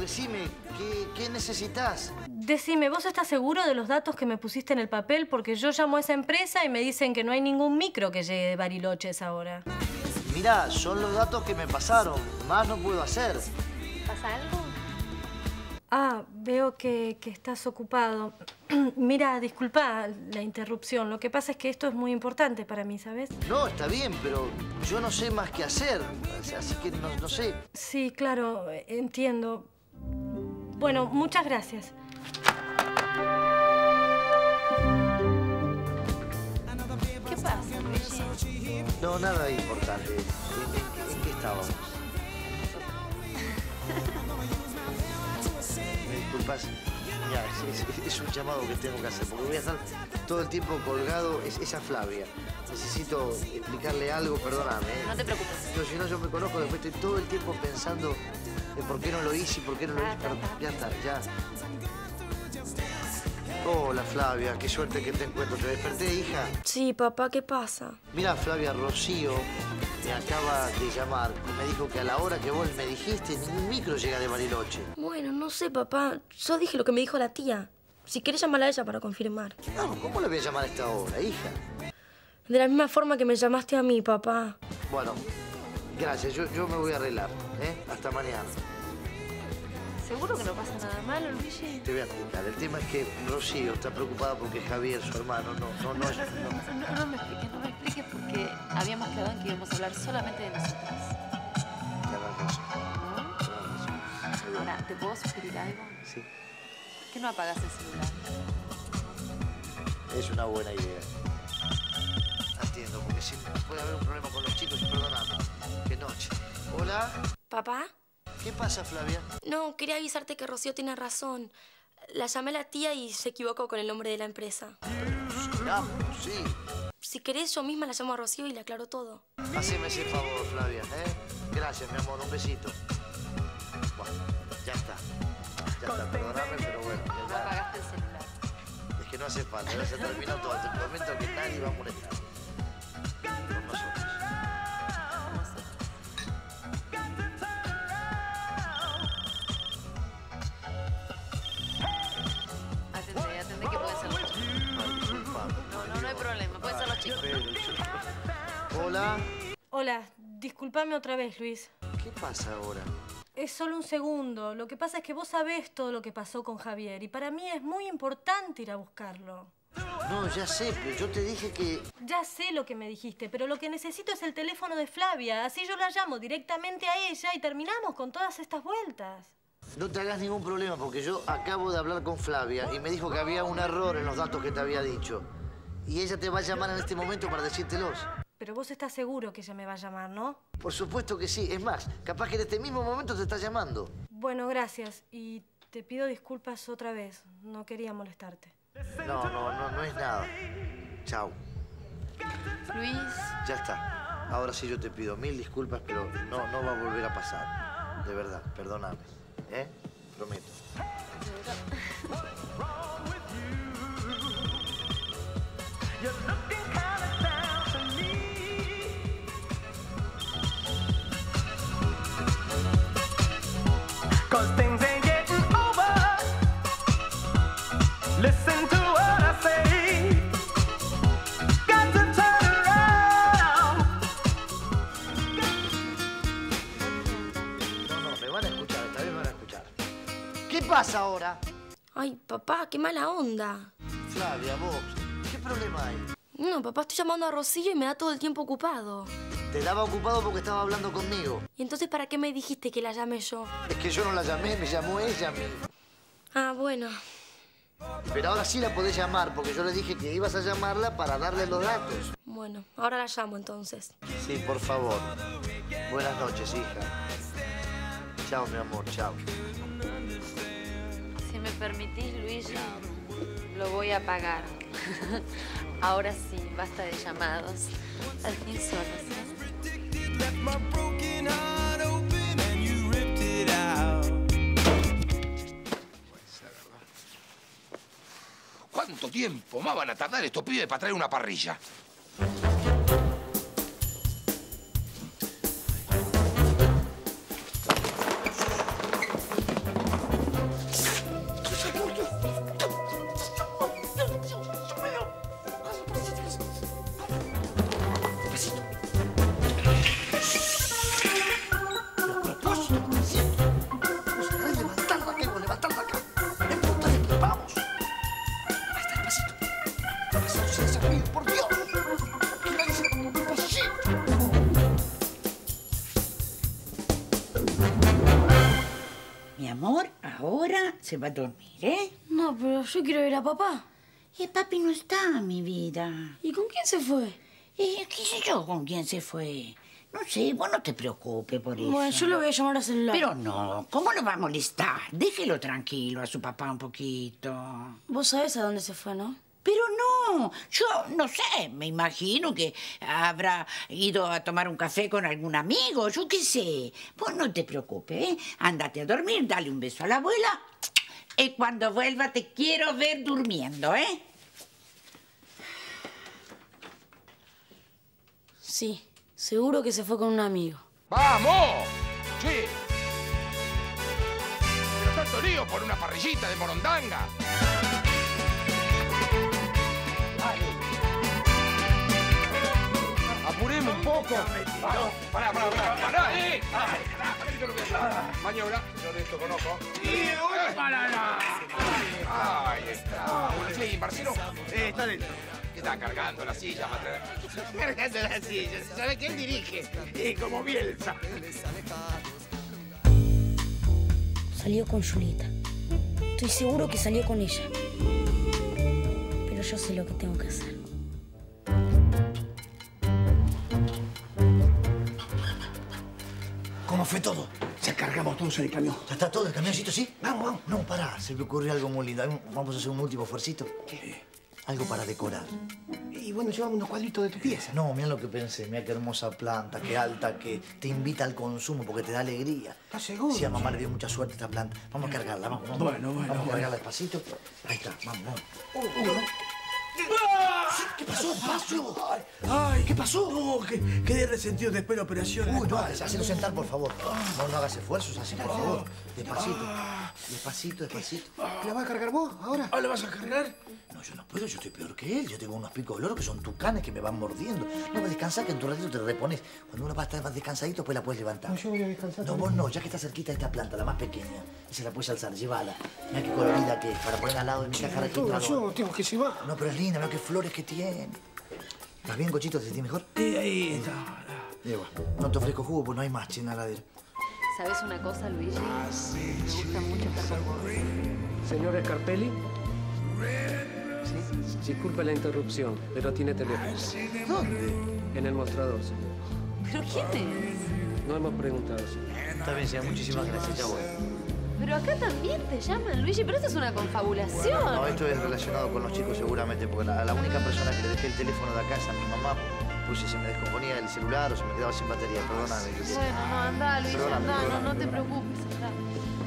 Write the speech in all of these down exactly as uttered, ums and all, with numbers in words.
decime, ¿qué, qué necesitas? Decime, ¿vos estás seguro de los datos que me pusiste en el papel? Porque yo llamo a esa empresa y me dicen que no hay ningún micro que llegue de Bariloche a esa hora. Mirá, son los datos que me pasaron. Más no puedo hacer. ¿Pasa algo? Ah, veo que, que estás ocupado. Mira, disculpa la interrupción. Lo que pasa es que esto es muy importante para mí, ¿sabes? No, está bien, pero yo no sé más qué hacer. Así que no, no sé. Sí, claro, entiendo. Bueno, muchas gracias. ¿Qué pasa, Luigi? No, nada importante. ¿En, en, en qué estábamos? ¿Me disculpas? Ya, es, es, es un llamado que tengo que hacer, porque voy a estar todo el tiempo colgado. Es esa Flavia. Necesito explicarle algo, perdóname. ¿eh? No te preocupes. Yo, si no, yo me conozco, después estoy todo el tiempo pensando en por qué no lo hice y por qué no lo hice. Pero ya está, ya. Hola, Flavia, qué suerte que te encuentro. ¿Te desperté, hija? Sí, papá, ¿qué pasa? Mira, Flavia, Rocío me acaba de llamar y me dijo que a la hora que vos me dijiste, ningún micro llega de Bariloche. Bueno, no sé, papá. Yo dije lo que me dijo la tía. Si querés llamarla a ella para confirmar. No, ¿cómo le voy a llamar a esta hora, hija? De la misma forma que me llamaste a mí, papá. Bueno, gracias. Yo, yo me voy a arreglar, ¿eh? Hasta mañana. ¿Seguro que no pasa nada malo, Luigi? Te voy a explicar. El tema es que Rocío está preocupada porque Javier, su hermano, no, no, no es... No, no, no me expliques, no me expliques porque habíamos quedado en que íbamos a hablar solamente de nosotras. Tenés razón. ¿No? Tenés razón. Ahora, ¿te puedo sugerir algo? Sí. ¿Por qué no apagas el celular? Es una buena idea. Atiendo, porque si puede haber un problema con los chicos, perdóname. Qué noche. ¿Hola? ¿Papá? ¿Qué pasa, Flavia? No, quería avisarte que Rocío tiene razón. La llamé a la tía y se equivocó con el nombre de la empresa. Sigamos, sí. Si querés, yo misma la llamo a Rocío y le aclaro todo. Haceme ese favor, Flavia, ¿eh? Gracias, mi amor. Un besito. Bueno, ya está. Ya está, perdóname, pero bueno. Ya No está. apagaste el celular. Es que no hace falta. Ya se terminó todo. Te prometo que nadie va a molestar. Con nosotros. Atendé, atendé que pueden ser los chicos. Ay, disculpame. No, no, no hay problema. Pueden ser los chicos. Pero yo- Hola. Hola, discúlpame otra vez, Luis. ¿Qué pasa ahora? Es solo un segundo. Lo que pasa es que vos sabés todo lo que pasó con Javier y para mí es muy importante ir a buscarlo. No, ya sé, pero yo te dije que... Ya sé lo que me dijiste, pero lo que necesito es el teléfono de Flavia. Así yo la llamo directamente a ella y terminamos con todas estas vueltas. No te hagas ningún problema, porque yo acabo de hablar con Flavia y me dijo que había un error en los datos que te había dicho. Y ella te va a llamar en este momento para decírtelos. Pero vos estás seguro que ella me va a llamar, ¿no? Por supuesto que sí. Es más, capaz que en este mismo momento te está llamando. Bueno, gracias. Y te pido disculpas otra vez. No quería molestarte. No, no, no, no es nada. Chao. Luis, Ya está. Ahora sí yo te pido mil disculpas, pero no, no va a volver a pasar. De verdad, perdóname. ¿Eh? Prometo. Cause things ain't getting over. Listen to what I say. Got to turn around. No, no, me van a escuchar, esta vez me van a escuchar. ¿Qué pasa ahora? Ay, papá, qué mala onda. Flavia, vos, ¿qué problema hay? No, papá, estoy llamando a Rocío y me da todo el tiempo ocupado. Te daba ocupado porque estaba hablando conmigo. ¿Y entonces para qué me dijiste que la llame yo? Es que yo no la llamé, me llamó ella a mí. Ah, bueno. Pero ahora sí la podés llamar, porque yo le dije que ibas a llamarla para darle los datos. Bueno, ahora la llamo entonces. Sí, por favor. Buenas noches, hija. Chao, mi amor, chao. si me permitís, Luigi, lo voy a pagar. Ahora sí, basta de llamados. Al fin solos, ¿eh? ¿Cuánto tiempo más van a tardar estos pibes para traer una parrilla? amor, ahora se va a dormir, ¿eh? No, pero yo quiero ver a papá. Y papi no está, mi vida. ¿Y con quién se fue? ¿Y qué sé yo con quién se fue? No sé, vos no te preocupes por eso. Bueno, yo lo voy a llamar a celular. Pero no, ¿cómo lo va a molestar? Déjelo tranquilo a su papá un poquito. Vos sabés a dónde se fue, ¿no? Pero no, yo no sé, me imagino que habrá ido a tomar un café con algún amigo, yo qué sé. Vos no te preocupes, ¿eh? Ándate a dormir, dale un beso a la abuela. Y cuando vuelva te quiero ver durmiendo, ¿eh? Sí, seguro que se fue con un amigo. ¡Vamos! ¡Sí! Pero tanto lío por una parrillita de morondanga. Apuremos un poco. Vamos, pará, pará, pará, pará, eh. Maniobra, yo de esto conozco. Y para ahí está. Sí, Marcelo. Eh, está dentro. ¿Qué está cargando la silla para traer? Cargando la silla. ¿Sabe quién dirige? Eh, como Bielsa. Salió con Julieta. Estoy seguro que salió con ella. Pero yo sé lo que tengo que hacer. ¿Cómo fue todo? Ya cargamos todos en el camión. ¿Ya está todo el camioncito, sí? Vamos, vamos. No, pará, se me ocurrió algo muy lindo. Vamos a hacer un último esfuercito. ¿Qué? Algo para decorar. Y bueno, llevamos unos cuadritos de tu pieza. No, mira lo que pensé. Mira qué hermosa planta, qué alta, que te invita al consumo porque te da alegría. ¿Estás seguro? Sí, a mamá le dio mucha suerte esta planta. Vamos a cargarla, vamos. vamos. Bueno, bueno, Vamos a bueno. cargarla despacito. Ahí está, vamos, vamos. ¿Qué pasó? ¿Qué pasó? Ay, ay, ¿qué pasó? No, que, quedé resentido después de la operación. Uy, no, hacelo sentar, por favor. No, no hagas esfuerzos así, por favor. Despacito. Despacito, despacito. ¿La vas a cargar vos ahora? ¿Ahora la vas a cargar? No, yo no puedo, yo estoy peor que él. Yo tengo unos picos de oro que son tucanes que me van mordiendo. No, vas a descansar, que en tu ratito te repones. Cuando uno va a estar más descansadito, pues la puedes levantar. No, yo voy a descansar. No, vos no, ya que está cerquita de esta planta, la más pequeña. Esa la puedes alzar, llévala. Mira qué colorida que es, para poner al lado de mi caja registradora. Yo tengo que llevar. No, pero es linda, mira qué flores que tiene. ¿Estás bien, Cochito? ¿Te sentís mejor? Sí, ahí está. Lleva. No te ofrezco jugo, pues no hay más, china heladera. ¿Sabes una cosa, Luigi? Me gusta mucho estar con vos. Señor Scarpelli. Sí. Disculpe la interrupción, pero tiene teléfono. ¿Dónde? En el mostrador, señor. ¿Pero quién es? No hemos preguntado, señor. Está bien, señor. Muchísimas gracias. Ya voy. Pero acá también te llaman, Luigi, pero esto es una confabulación. No, esto es relacionado con los chicos seguramente, porque la, la única persona que le dejé el teléfono de acá es a mi mamá. Pues si se me descomponía el celular o se me quedaba sin batería. Perdóname. Bueno, no, anda, Luigi, Perdóname, anda, no, perdóname, no te perdóname. preocupes, anda.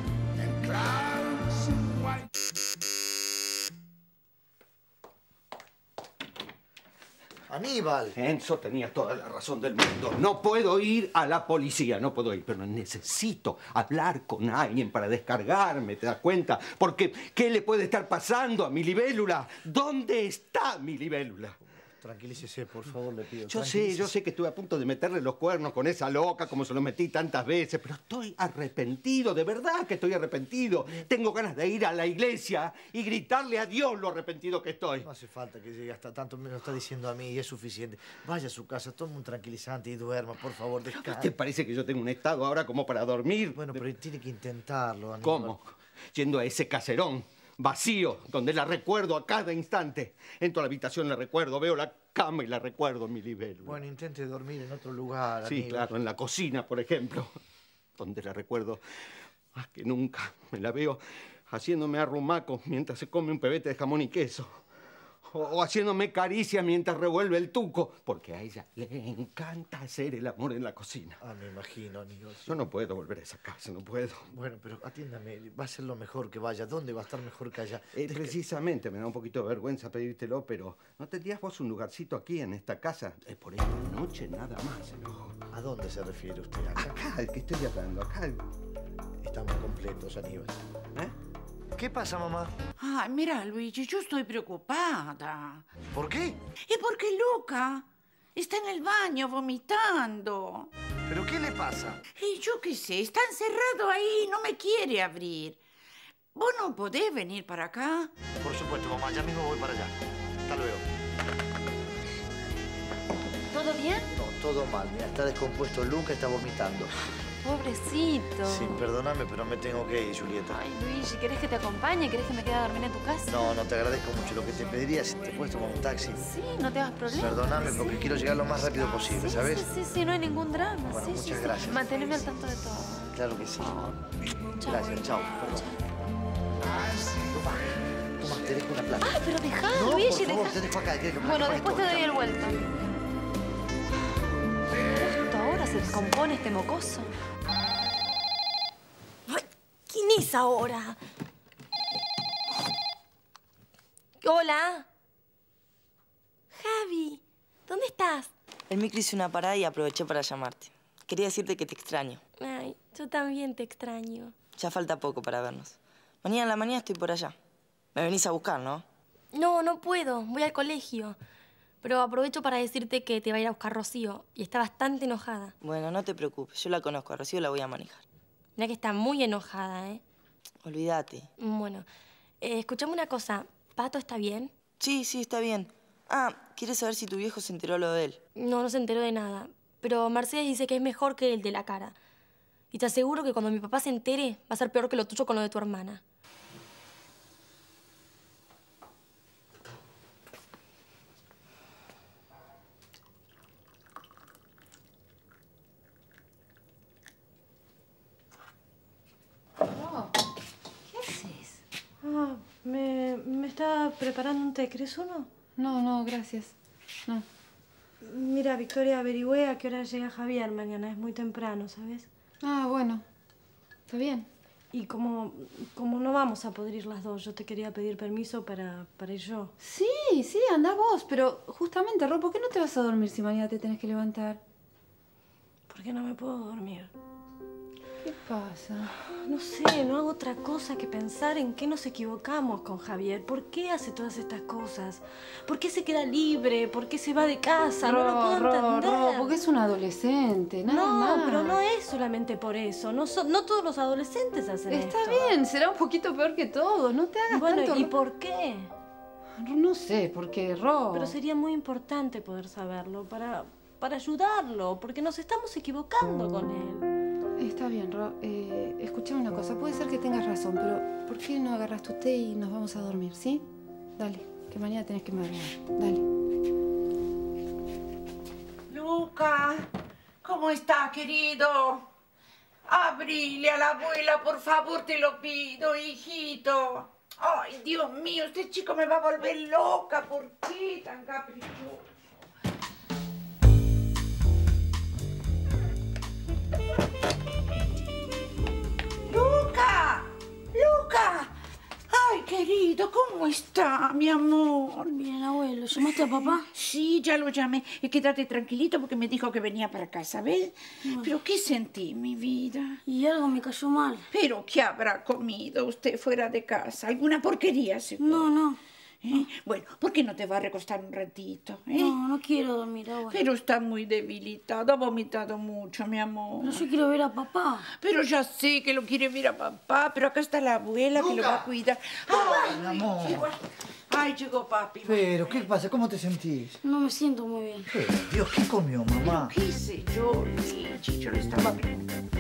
Aníbal. Enzo tenía toda la razón del mundo. No puedo ir a la policía, no puedo ir, pero necesito hablar con alguien para descargarme, ¿te das cuenta? Porque, ¿qué le puede estar pasando a mi libélula? ¿Dónde está mi libélula? Tranquilícese, por favor, le pido. Yo sé, yo sé que estuve a punto de meterle los cuernos con esa loca, como se los metí tantas veces, pero estoy arrepentido, de verdad que estoy arrepentido. Tengo ganas de ir a la iglesia y gritarle a Dios lo arrepentido que estoy. No hace falta que llegue hasta tanto, me lo está diciendo a mí y es suficiente. Vaya a su casa, tome un tranquilizante y duerma, por favor, descanse. ¿Te parece que yo tengo un estado ahora como para dormir? Bueno, pero tiene que intentarlo, Aníbal. ¿Cómo? Yendo a ese caserón vacío, donde la recuerdo a cada instante. Entro a la habitación, la recuerdo, veo la cama y la recuerdo, mi libélula. Bueno, intente dormir en otro lugar, Sí, Aníbal. claro, en la cocina, por ejemplo, donde la recuerdo más que nunca. Me la veo haciéndome arrumacos mientras se come un pebete de jamón y queso. O, o haciéndome caricias mientras revuelve el tuco, porque a ella le encanta hacer el amor en la cocina. Ah, me imagino, Aníbal. Yo no puedo volver a esa casa, no puedo. Bueno, pero atiéndame, va a ser lo mejor que vaya. ¿Dónde va a estar mejor que allá? Eh, Desca- precisamente, me da un poquito de vergüenza pedírtelo, pero ¿no tendrías vos un lugarcito aquí en esta casa? Eh, por esta noche nada más, enojo. ¿A dónde se refiere usted? ¿Acá? Acá, el que estoy hablando, acá. Estamos completos, Aníbal. ¿Eh? ¿Qué pasa, mamá? Ay, mira, Luigi, yo estoy preocupada. ¿Por qué? ¿Y por qué Luca está en el baño vomitando? ¿Pero qué le pasa? Y yo qué sé, está encerrado ahí, no me quiere abrir. ¿Vos no podés venir para acá? Por supuesto, mamá, ya mismo voy para allá. Hasta luego. Todo ¿Todo bien? No, todo mal. Mira, está descompuesto Luca, está vomitando. Pobrecito. Sí, perdóname, pero me tengo que ir, Julieta. Ay, Luigi, ¿querés que te acompañe? ¿Querés que me quede a dormir en tu casa? No, no te agradezco mucho. Lo que te pediría es si te puedes tomar un taxi. Sí, no te hagas problema. Perdóname, porque Sí. quiero llegar lo más rápido posible, Sí, ¿sabes? Sí, sí, sí, no hay ningún drama. Bueno, sí, muchas sí, sí. gracias. Manteneme al tanto de todo. Claro que sí. Chao. Gracias, chao. Perdón. Toma, toma, te dejo una plata. Ay, pero dejá, No, Luigi, por favor, dejá. te dejo acá. ¿Quieres que me Bueno, acompañes después te todo? doy Chao. el vuelto. Justo ahora se descompone este mocoso. Ay, ¿quién es ahora? Hola. Javi, ¿dónde estás? El micro hizo una parada y aproveché para llamarte. Quería decirte que te extraño. Ay, yo también te extraño. Ya falta poco para vernos. Mañana en la mañana estoy por allá. Me venís a buscar, ¿no? No, no puedo. Voy al colegio. Pero aprovecho para decirte que te va a ir a buscar Rocío. Y está bastante enojada. Bueno, no te preocupes. Yo la conozco. A Rocío la voy a manejar. Mira que está muy enojada, ¿eh? Olvídate. Bueno, eh, escuchame una cosa. ¿Pato está bien? Sí, sí, está bien. Ah, ¿quieres saber si tu viejo se enteró lo de él? No, no se enteró de nada. Pero Mercedes dice que es mejor que el de la cara. Y te aseguro que cuando mi papá se entere, va a ser peor que lo tuyo con lo de tu hermana. ¿Qué haces? Ah, me, me está preparando un té. ¿Querés uno? No, no, gracias. No. Mira, Victoria, averigüé a qué hora llega Javier mañana. Es muy temprano, ¿sabes? Ah, bueno. Está bien. Y como, como no vamos a poder ir las dos, yo te quería pedir permiso para, para ir yo. Sí, sí, anda vos, pero justamente, Ro, ¿por qué no te vas a dormir si mañana te tenés que levantar? ¿Por qué no me puedo dormir? ¿Qué pasa? No sé, no hago otra cosa que pensar en qué nos equivocamos con Javier. ¿Por qué hace todas estas cosas? ¿Por qué se queda libre? ¿Por qué se va de casa? No lo puedo Ro, entender. Ro, porque es un adolescente, nada No, más. pero no es solamente por eso. No, so- no todos los adolescentes hacen esto. Está bien, será un poquito peor que todos. No te hagas Bueno, tanto... ¿y por qué? Ro, no sé, porque, Ro... Pero sería muy importante poder saberlo para, para ayudarlo, porque nos estamos equivocando con él. Está bien, Ro. Eh, escuchame una cosa. Puede ser que tengas razón, pero ¿por qué no agarras tu té y nos vamos a dormir, sí? Dale, que mañana tenés que madrugar. Dale. Luca, ¿cómo está, querido? Abrile a la abuela, por favor, te lo pido, hijito. Ay, Dios mío, este chico me va a volver loca. ¿Por qué tan caprichoso? ¡Luca! ¡Luca! ¡Ay, querido! ¿Cómo está, mi amor? Bien, abuelo. ¿Llamaste a papá? Sí, ya lo llamé. Y quédate tranquilito porque me dijo que venía para acá, ¿sabes? Bueno. ¿Pero qué sentí, mi vida? Y algo me cayó mal. ¿Pero qué habrá comido usted fuera de casa? ¿Alguna porquería, seguro? No, no. ¿Eh? Bueno, ¿por qué no te va a recostar un ratito? eh? No, no quiero dormir, abuelo. Pero está muy debilitado, ha vomitado mucho, mi amor. Pero yo quiero ver a papá. Pero ya sé que lo quiere ver a papá, pero acá está la abuela que lo va a cuidar. ¡Ay, mi amor! llegó- Ay, llegó papi. Pero, ¿qué pasa? ¿Cómo te sentís? No me siento muy bien. Eh, Dios, ¿qué comió, mamá? ¿Qué sé yo, Luigi? Yo le estaba preguntando.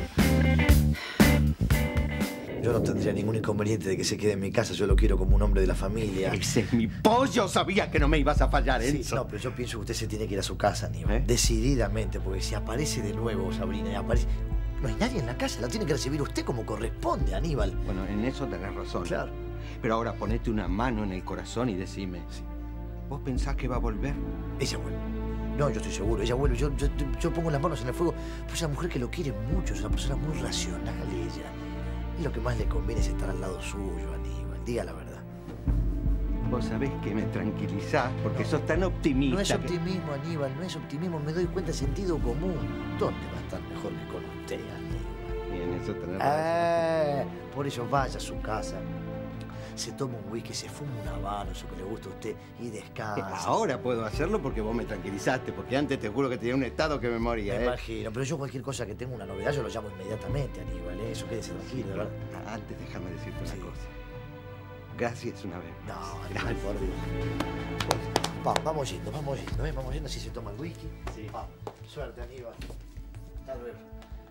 Yo no tendría ningún inconveniente de que se quede en mi casa. Yo lo quiero como un hombre de la familia. Ese es mi pollo. Sabía que no me ibas a fallar, Sí, Enzo. no, pero yo pienso que usted se tiene que ir a su casa, Aníbal. ¿Eh? Decididamente, porque si aparece de nuevo Sabrina y aparece... No hay nadie en la casa, la tiene que recibir usted como corresponde, Aníbal. Bueno, en eso tenés razón. Claro. Pero ahora ponete una mano en el corazón y decime. ¿Vos pensás que va a volver? Ella vuelve. No, yo estoy seguro, ella vuelve. Yo, yo, yo pongo las manos en el fuego. Pues es una mujer que lo quiere mucho, es una persona muy racional ella. Y lo que más le conviene es estar al lado suyo, Aníbal. Diga la verdad. Vos sabés que me tranquilizás porque sos tan optimista. No es que- optimismo, Aníbal, no es optimismo. Me doy cuenta, sentido común. ¿Dónde va a estar mejor que con usted, Aníbal? Y en eso tenés razón. Eh, por eso vaya a su casa. Se toma un whisky, se fuma un habano, eso que le gusta a usted, y descansa. Ahora puedo hacerlo porque vos me tranquilizaste, porque antes te juro que tenía un estado que me moría, Me ¿eh? imagino, pero yo cualquier cosa que tenga una novedad, yo lo llamo inmediatamente, Aníbal, ¿eh? Eso quédese tranquilo, ¿verdad? Antes déjame decirte una cosa. Gracias una vez. No, Aníbal, por Dios. Va, vamos yendo, vamos yendo, ¿eh? Vamos yendo, así se toma el whisky. Sí. Va, suerte, Aníbal. Hasta luego.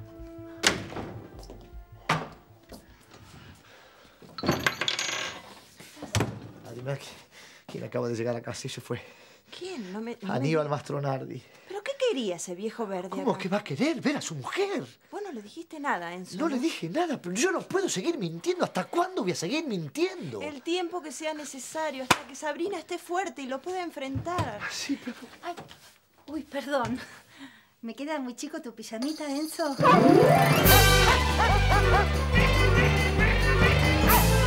Adivina quién acaba de llegar a casa y se fue. ¿Quién? No me, no Aníbal me... Mastronardi. ¿Pero qué quería ese viejo verde ¿Cómo acá? que va a querer ver a su mujer? Vos no le dijiste nada, Enzo. No le dije nada, pero yo no puedo seguir mintiendo. ¿Hasta cuándo voy a seguir mintiendo? El tiempo que sea necesario, hasta que Sabrina esté fuerte y lo pueda enfrentar. Sí, pero... Ay, uy, perdón. ¿Me queda muy chico tu pijamita, Enzo?